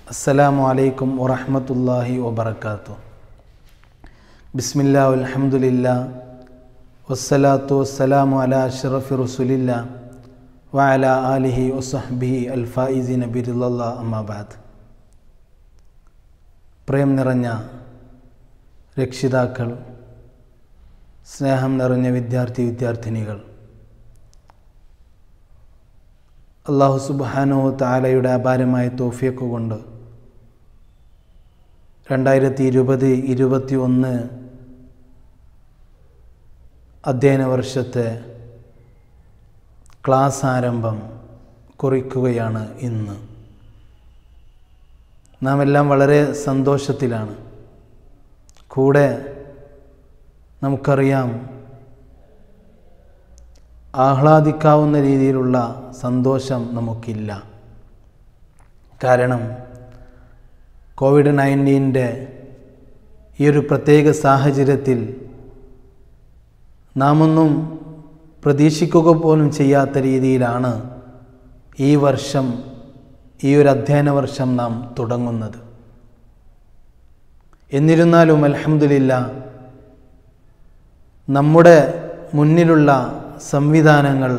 അസ്സലാമു അലൈക്കും വറഹ്മത്തുള്ളാഹി വബറകാതുഹു. ബിസ്മില്ലാ വൽഹംദുലില്ലാ വസ്സലാത്തു വസ്സലാമു അലാ അഷ്റഫി റസൂലില്ലാ വഅലാ ആലിഹി വസഹ്ബിഹി അൽ ഫായിസീന ബിറിളല്ലാഹ് അമ്മാ ബഅദ്. പ്രേം നിറഞ്ഞ രക്ഷിതാക്കൾ, സ്നേഹം നിറഞ്ഞ വിദ്യാർത്ഥിനികൾ, അല്ലാഹു സുബ്ഹാനഹു വ തആലയുടെ അപാരമായ തൗഫീഖ് കൊണ്ട് 2020-21 അധ്യയന വർഷത്തെ ക്ലാസ് ആരംഭം കുറിക്കുകയാണ് ഇന്ന്. നാം എല്ലാം വളരെ സന്തോഷത്തിലാണ്. കൂടെ നമുക്കറിയാം, ആഹ്ലാദിക്കാവുന്ന രീതിയിലുള്ള സന്തോഷം നമുക്കില്ല. കാരണം COVID-19 ഈ ഒരു പ്രത്യേക സാഹചര്യത്തിൽ നാം ഒന്നും പ്രതീക്ഷിക്കുക പോലും ചെയ്യാത്ത രീതിയിലാണ് ഈ വർഷം, ഈ ഒരു അധ്യയന വർഷം നാം തുടങ്ങുന്നത്. എന്നിരുന്നാലും അൽഹംദുലില്ലാഹ്, നമ്മുടെ മുന്നിലുള്ള സംവിധാനങ്ങൾ,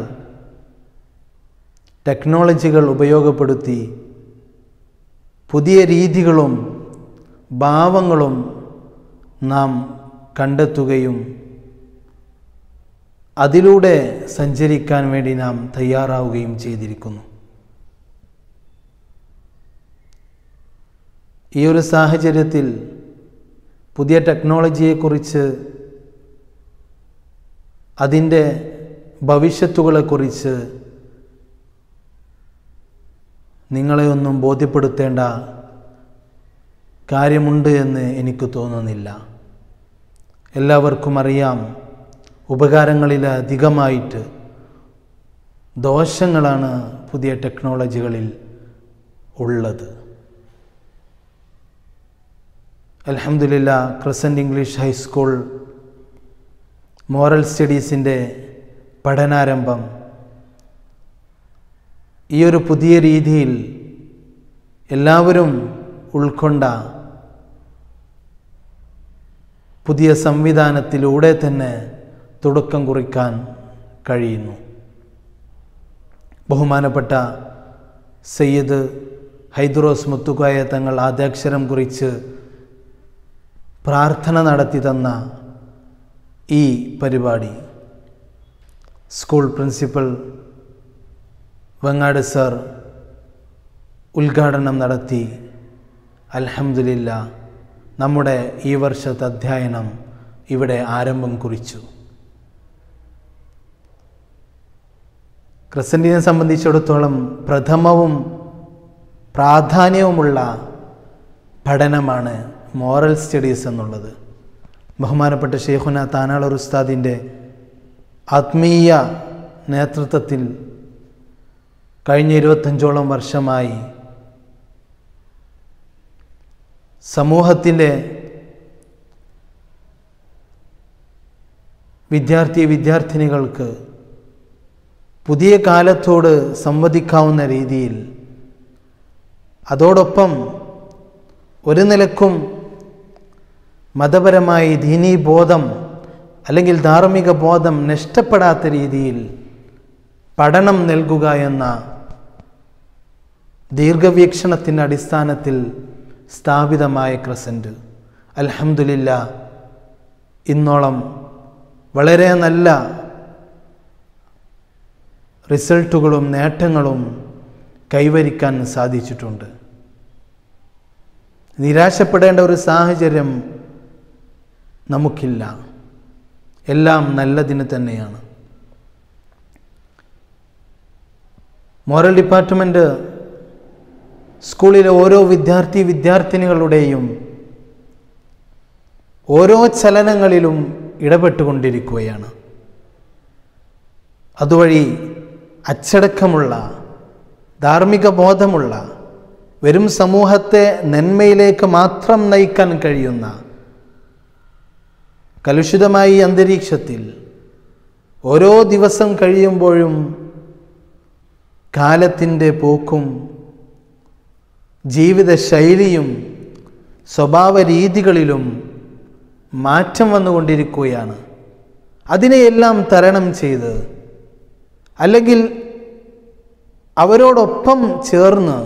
ടെക്നോളജികൾ ഉപയോഗപ്പെടുത്തി പുതിയ രീതികളും ഭാവങ്ങളും നാം കണ്ടെത്തുകയും അതിലൂടെ സഞ്ചരിക്കാൻ വേണ്ടി നാം തയ്യാറാവുകയും ചെയ്തിരിക്കുന്നു. ഈ ഒരു സാഹചര്യത്തിൽ പുതിയ ടെക്നോളജിയെക്കുറിച്ച്, അതിൻ്റെ ഭവിഷ്യത്തുകളെക്കുറിച്ച് നിങ്ങളെ ഒന്നും ബോധ്യപ്പെടുത്തേണ്ട കാര്യമുണ്ട് എന്ന് എനിക്ക് തോന്നുന്നില്ല. എല്ലാവർക്കും അറിയാം, ഉപകാരങ്ങളിലധികമായിട്ട് ദോഷങ്ങളാണ് പുതിയ ടെക്നോളജികളിൽ ഉള്ളത്. അൽഹംദുലില്ലാഹ്, ക്രസൻറ്റ് ഇംഗ്ലീഷ് ഹൈസ്കൂൾ മോറൽ സ്റ്റഡീസിൻ്റെ പഠനാരംഭം ഈ ഒരു പുതിയ രീതിയിൽ എല്ലാവരും ഉൾക്കൊണ്ട പുതിയ സംവിധാനത്തിലൂടെ തന്നെ തുടക്കം കുറിക്കാൻ കഴിയുന്നു. ബഹുമാനപ്പെട്ട സയ്യിദ് ഹൈദ്രോസ് മുത്തുക്കോയ തങ്ങൾ ആദ്യാക്ഷരം കുറിച്ച് പ്രാർത്ഥന നടത്തി തന്ന ഈ പരിപാടി സ്കൂൾ പ്രിൻസിപ്പൽ വെങ്ങാട് സർ ഉദ്ഘാടനം നടത്തി. അൽഹംദുലില്ലാഹ്, നമ്മുടെ ഈ വർഷത്തെ അധ്യയനം ഇവിടെ ആരംഭം കുറിച്ചു. ക്രസൻറ്റിനെ സംബന്ധിച്ചിടത്തോളം പ്രഥമവും പ്രാധാന്യവുമുള്ള പഠനമാണ് മോറൽ സ്റ്റഡീസ് എന്നുള്ളത്. ബഹുമാനപ്പെട്ട ഷെയ്ഖുന താനാളൂർ ഉസ്താദിൻ്റെ ആത്മീയ നേതൃത്വത്തിൽ കഴിഞ്ഞ 25ഓളം വർഷമായി സമൂഹത്തിലെ വിദ്യാർത്ഥിനികൾക്ക് പുതിയ കാലത്തോട് സംവദിക്കാവുന്ന രീതിയിൽ, അതോടൊപ്പം ഒരു നിലക്കും മതപരമായി ദീനീ ബോധം അല്ലെങ്കിൽ ധാർമ്മിക ബോധം നഷ്ടപ്പെടാത്ത രീതിയിൽ പഠനം നൽകുക എന്ന ദീർഘവീക്ഷണത്തിൻ്റെ അടിസ്ഥാനത്തിൽ സ്ഥാപിതമായ ക്രസൻറ്റ് അൽഹംദുലില്ലാഹ് ഇന്നോളം വളരെ നല്ല റിസൾട്ടുകളും നേട്ടങ്ങളും കൈവരിക്കാൻ സാധിച്ചിട്ടുണ്ട്. നിരാശപ്പെടേണ്ട ഒരു സാഹചര്യം നമുക്കില്ല. എല്ലാം നല്ലതിന് തന്നെയാണ്. മോറൽ ഡിപ്പാർട്ട്മെൻറ്റ് സ്കൂളിലെ ഓരോ വിദ്യാർത്ഥിനികളുടെയും ഓരോ ചലനങ്ങളിലും ഇടപെട്ടുകൊണ്ടിരിക്കുകയാണ്. അതുവഴി അച്ചടക്കമുള്ള, ധാർമ്മിക ബോധമുള്ള, വരും സമൂഹത്തെ നന്മയിലേക്ക് മാത്രം നയിക്കാൻ കഴിയുന്ന കലുഷിതമായ ഈ അന്തരീക്ഷത്തിൽ ഓരോ ദിവസം കഴിയുമ്പോഴും കാലത്തിൻ്റെ പോക്കും ജീവിത ശൈലിയും സ്വഭാവ രീതികളിലും മാറ്റം വന്നുകൊണ്ടിരിക്കുകയാണ്. അതിനെയെല്ലാം തരണം ചെയ്ത്, അല്ലെങ്കിൽ അവരോടൊപ്പം ചേർന്ന്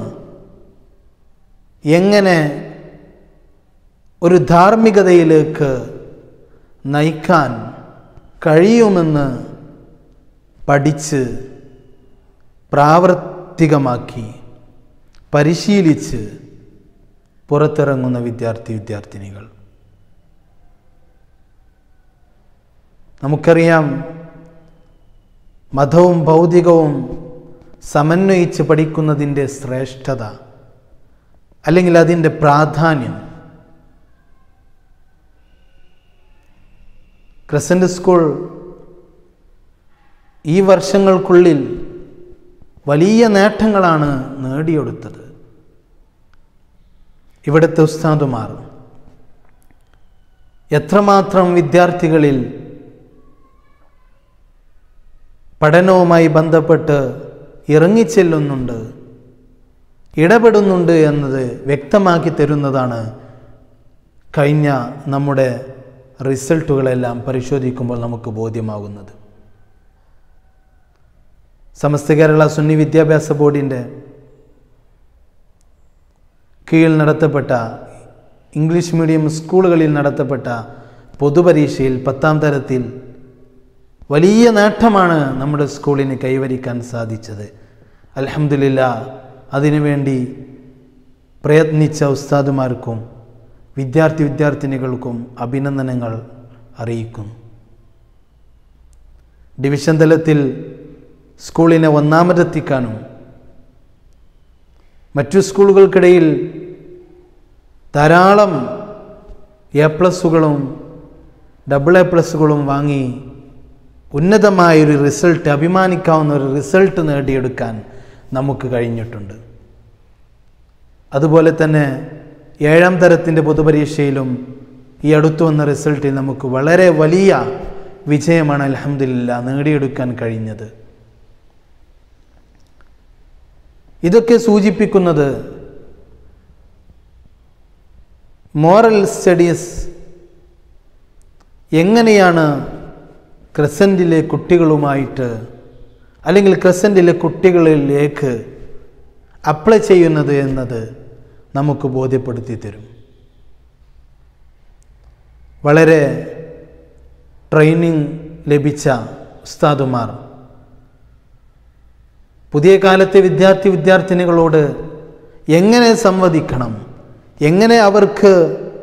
എങ്ങനെ ഒരു ധാർമ്മികതയിലേക്ക് നയിക്കാൻ കഴിയുമെന്ന് പഠിച്ച് പ്രാവർത്തികമാക്കി പരിശീലിച്ച് പുറത്തിറങ്ങുന്ന വിദ്യാർത്ഥിനികൾ. നമുക്കറിയാം, മതവും ഭൗതികവും സമന്വയിച്ച് പഠിക്കുന്നതിൻ്റെ ശ്രേഷ്ഠത, അല്ലെങ്കിൽ അതിൻ്റെ പ്രാധാന്യം. ക്രസന്റ് സ്കൂൾ ഈ വർഷങ്ങൾക്കുള്ളിൽ വലിയ നേട്ടങ്ങളാണ് നേടിയെടുത്തത്. ഇവിടുത്തെ ഉസ്താദുമാർ എത്രമാത്രം വിദ്യാർത്ഥികളിൽ പഠനവുമായി ബന്ധപ്പെട്ട് ഇറങ്ങിച്ചെല്ലുന്നുണ്ട്, ഇടപെടുന്നുണ്ട് എന്നത് വ്യക്തമാക്കി തരുന്നതാണ് കഴിഞ്ഞ നമ്മുടെ റിസൾട്ടുകളെല്ലാം പരിശോധിക്കുമ്പോൾ നമുക്ക് ബോധ്യമാകുന്നത്. സമസ്ത കേരള സുന്നി വിദ്യാഭ്യാസ ബോർഡിൻ്റെ കീഴിൽ നടത്തപ്പെട്ട ഇംഗ്ലീഷ് മീഡിയം സ്കൂളുകളിൽ നടത്തപ്പെട്ട പൊതുപരീക്ഷയിൽ 10ാം തരത്തിൽ വലിയ നേട്ടമാണ് നമ്മുടെ സ്കൂളിന് കൈവരിക്കാൻ സാധിച്ചത്. അൽഹംദുലില്ലാഹ്, അതിനുവേണ്ടി പ്രയത്നിച്ച ഉസ്താദുമാർക്കും വിദ്യാർത്ഥിനികൾക്കും അഭിനന്ദനങ്ങൾ അറിയിക്കുന്നു. ഡിവിഷൻ തലത്തിൽ സ്കൂളിനെ ഒന്നാമതെത്തിക്കാനും മറ്റു സ്കൂളുകൾക്കിടയിൽ ധാരാളം A+കളും AA+കളും വാങ്ങി ഉന്നതമായൊരു റിസൾട്ട്, അഭിമാനിക്കാവുന്ന ഒരു റിസൾട്ട് നേടിയെടുക്കാൻ നമുക്ക് കഴിഞ്ഞിട്ടുണ്ട്. അതുപോലെ തന്നെ 7ാം തരത്തിൻ്റെ പൊതുപരീക്ഷയിലും ഈ അടുത്തു വന്ന റിസൾട്ടിൽ നമുക്ക് വളരെ വലിയ വിജയമാണ് അൽഹംദുലില്ലാഹ് നേടിയെടുക്കാൻ കഴിഞ്ഞത്. ഇതൊക്കെ സൂചിപ്പിക്കുന്നത് മോറൽ സ്റ്റഡീസ് എങ്ങനെയാണ് ക്രസൻറ്റിലെ കുട്ടികളുമായിട്ട്, അല്ലെങ്കിൽ ക്രസൻറ്റിലെ കുട്ടികളിലേക്ക് അപ്ലൈ ചെയ്യുന്നത് എന്നത് നമുക്ക് ബോധ്യപ്പെടുത്തി തരും. വളരെ ട്രെയിനിങ് ലഭിച്ച ഉസ്താദുമാർ പുതിയ കാലത്തെ വിദ്യാർത്ഥിനികളോട് എങ്ങനെ സംവദിക്കണം, എങ്ങനെ അവർക്ക്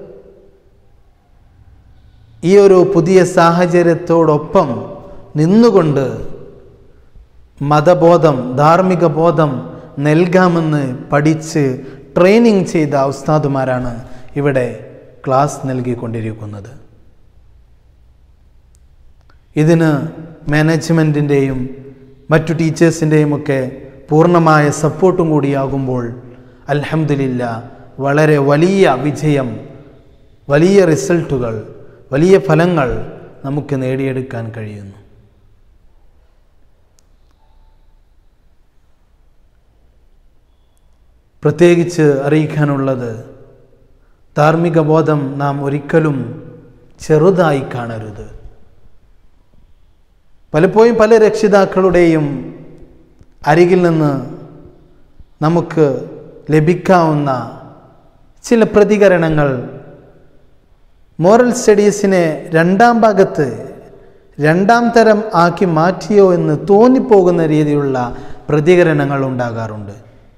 ഈ ഒരു പുതിയ സാഹചര്യത്തോടൊപ്പം നിന്നുകൊണ്ട് മതബോധം, ധാർമ്മിക ബോധം നൽകാമെന്ന് പഠിച്ച് ട്രെയിനിങ് ചെയ്ത ഉസ്താദുമാരാണ് ഇവിടെ ക്ലാസ് നൽകിക്കൊണ്ടിരിക്കുന്നത്. ഇതിന് മാനേജ്മെൻറ്റിൻ്റെയും മറ്റു ടീച്ചേഴ്സിൻ്റെയും ഒക്കെ പൂർണ്ണമായ സപ്പോർട്ടും കൂടിയാകുമ്പോൾ അൽഹംദുലില്ലാഹ് വളരെ വലിയ വിജയം, വലിയ റിസൾട്ടുകൾ, വലിയ ഫലങ്ങൾ നമുക്ക് നേടിയെടുക്കാൻ കഴിയുന്നു. പ്രത്യേകിച്ച് അറിയിക്കാനുള്ളത്, ധാർമ്മിക ബോധം നാം ഒരിക്കലും ചെറുതായി കാണരുത്. പലപ്പോഴും പല രക്ഷിതാക്കളുടെയും അരികിൽ നിന്ന് നമുക്ക് ലഭിക്കാവുന്ന ചില പ്രതികരണങ്ങൾ മോറൽ സ്റ്റഡീസിനെ 2ാം ഭാഗത്ത് 2ാം തരം ആക്കി മാറ്റിയോ എന്ന് തോന്നിപ്പോകുന്ന രീതിയിലുള്ള പ്രതികരണങ്ങൾ ഉണ്ടാകാറുണ്ട്.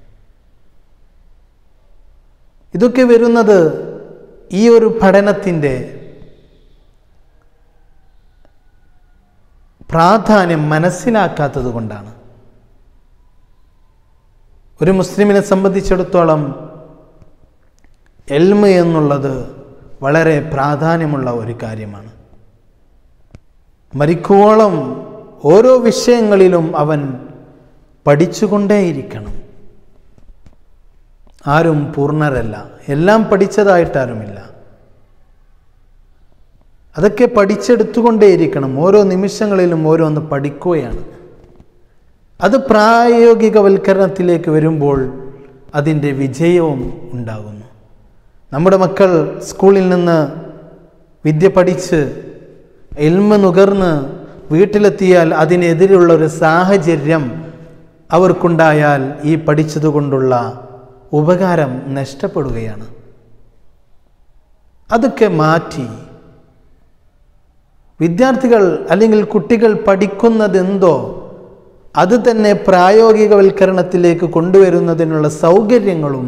ഇതൊക്കെ വരുന്നത് ഈ ഒരു പഠനത്തിൻ്റെ പ്രാധാന്യം മനസ്സിലാക്കാത്തത് കൊണ്ടാണ്. ഒരു മുസ്ലിമിനെ സംബന്ധിച്ചിടത്തോളം ഇൽമ് എന്നുള്ളത് വളരെ പ്രാധാന്യമുള്ള ഒരു കാര്യമാണ്. മരിക്കുവോളം ഓരോ വിഷയങ്ങളിലും അവൻ പഠിച്ചുകൊണ്ടേയിരിക്കണം. ആരും പൂർണ്ണരല്ല, എല്ലാം പഠിച്ചതായിട്ടാരുമില്ല. അതൊക്കെ പഠിച്ചെടുത്തുകൊണ്ടേയിരിക്കണം. ഓരോ നിമിഷങ്ങളിലും ഓരോന്ന് പഠിക്കുകയാണ്. അത് പ്രായോഗികവൽക്കരണത്തിലേക്ക് വരുമ്പോൾ അതിൻ്റെ വിജയവും ഉണ്ടാകുന്നു. നമ്മുടെ മക്കൾ സ്കൂളിൽ നിന്ന് വിദ്യ പഠിച്ച് ഇൽമ നുകർന്ന് വീട്ടിലെത്തിയാൽ അതിനെതിരെയുള്ള ഒരു സാഹചര്യം അവർക്കുണ്ടായാൽ ഈ പഠിച്ചതുകൊണ്ടുള്ള ഉപകാരം നഷ്ടപ്പെടുകയാണ്. അതൊക്കെ മാറ്റി വിദ്യാർത്ഥികൾ അല്ലെങ്കിൽ കുട്ടികൾ പഠിക്കുന്നതെന്തോ അത് തന്നെ പ്രായോഗികവൽക്കരണത്തിലേക്ക് കൊണ്ടുവരുന്നതിനുള്ള സൗകര്യങ്ങളും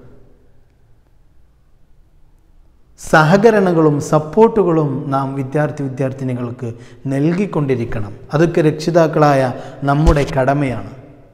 സഹകരണങ്ങളും സപ്പോർട്ടുകളും നാം വിദ്യാർത്ഥിനികൾക്ക് നൽകിക്കൊണ്ടിരിക്കണം. അതൊക്കെ രക്ഷിതാക്കളായ നമ്മുടെ കടമയാണ്.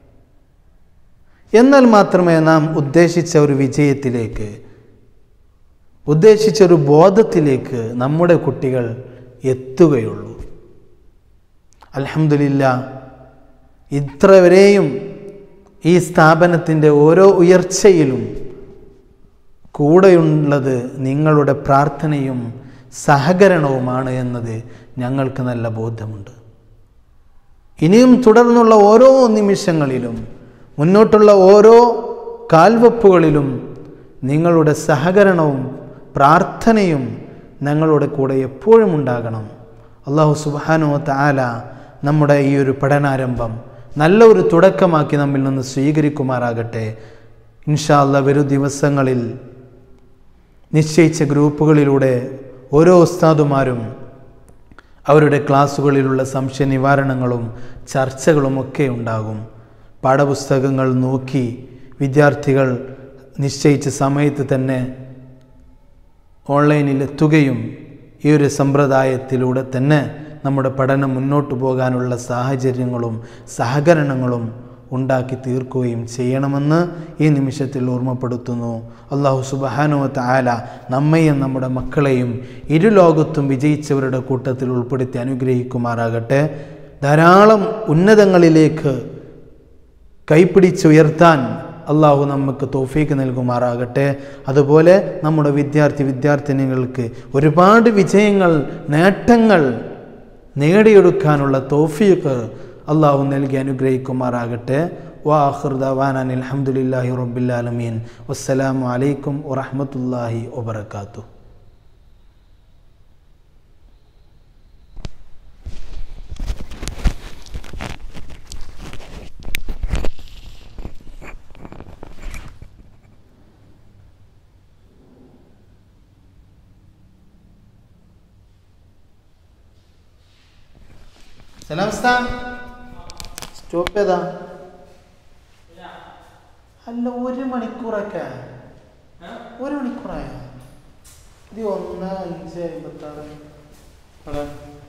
എന്നാൽ മാത്രമേ നാം ഉദ്ദേശിച്ച ഒരു വിജയത്തിലേക്ക്, ഉദ്ദേശിച്ച ഒരു ബോധത്തിലേക്ക് നമ്മുടെ കുട്ടികൾ എത്തുകയുള്ളൂ. അൽഹംദുലില്ലാഹ്, ഇത്രവരെയും ഈ സ്ഥാപനത്തിൻ്റെ ഓരോ ഉയർച്ചയിലും കൂടെയുള്ളത് നിങ്ങളുടെ പ്രാർത്ഥനയും സഹകരണവുമാണ് എന്നത് ഞങ്ങൾക്ക് നല്ല ബോധ്യമുണ്ട്. ഇനിയും തുടർന്നുള്ള ഓരോ നിമിഷങ്ങളിലും, മുന്നോട്ടുള്ള ഓരോ കാൽവെപ്പുകളിലും നിങ്ങളുടെ സഹകരണവും പ്രാർത്ഥനയും ഞങ്ങളുടെ കൂടെ എപ്പോഴും ഉണ്ടാകണം. അല്ലാഹു സുബ്ഹാനഹു വ തആല നമ്മുടെ ഈ ഒരു പഠനാരംഭം നല്ലൊരു തുടക്കമാക്കി നമ്മിൽ നിന്ന് സ്വീകരിക്കുമാറാകട്ടെ. ഇൻഷാ അല്ലാഹ് വരും ദിവസങ്ങളിൽ നിശ്ചയിച്ച ഗ്രൂപ്പുകളിലൂടെ ഓരോ ഉസ്താദുമാരും അവരുടെ ക്ലാസ്സുകളിലുള്ള സംശയ നിവാരണങ്ങളും ചർച്ചകളുമൊക്കെ ഉണ്ടാകും. പാഠപുസ്തകങ്ങൾ നോക്കി വിദ്യാർത്ഥികൾ നിശ്ചയിച്ച സമയത്ത് തന്നെ ഓൺലൈനിലെത്തുകയും ഈ ഒരു സമ്പ്രദായത്തിലൂടെ തന്നെ നമ്മുടെ പഠനം മുന്നോട്ട് പോകാനുള്ള സാഹചര്യങ്ങളും സഹകരണങ്ങളും ഉണ്ടാക്കി തീർക്കുകയും ചെയ്യണമെന്ന് ഈ നിമിഷത്തിൽ ഓർമ്മപ്പെടുത്തുന്നു. അല്ലാഹു സുബ്ഹാനഹു വ തആല നമ്മെയും നമ്മുടെ മക്കളെയും ഇരുലോകത്തും വിജയിച്ചവരുടെ കൂട്ടത്തിൽ ഉൾപ്പെടുത്തി അനുഗ്രഹിക്കുമാറാകട്ടെ. ധാരാളം ഉന്നതങ്ങളിലേക്ക് കൈപ്പിടിച്ചുയർത്താൻ അള്ളാഹു നമുക്ക് തൗഫീക്ക് നൽകുമാറാകട്ടെ. അതുപോലെ നമ്മുടെ വിദ്യാർത്ഥിനികൾക്ക് ഒരുപാട് വിജയങ്ങൾ, നേട്ടങ്ങൾ നേടിയെടുക്കാനുള്ള തൗഫീക്ക് അള്ളാഹു നൽകി അനുഗ്രഹിക്കുമാറാകട്ടെ. വആഖിറു ദഅവാനാ അൽഹംദുലില്ലാഹി റബ്ബിൽ ആലമീൻ. വസ്സലാമു അലൈക്കും വറഹ്മത്തുള്ളാഹി വബറകാതുഹു. സ്റ്റോപ്പ് ചെയ്താ അല്ല, 1 മണിക്കൂറൊക്കെ 1 മണിക്കൂറായോ? ഇത് 1:56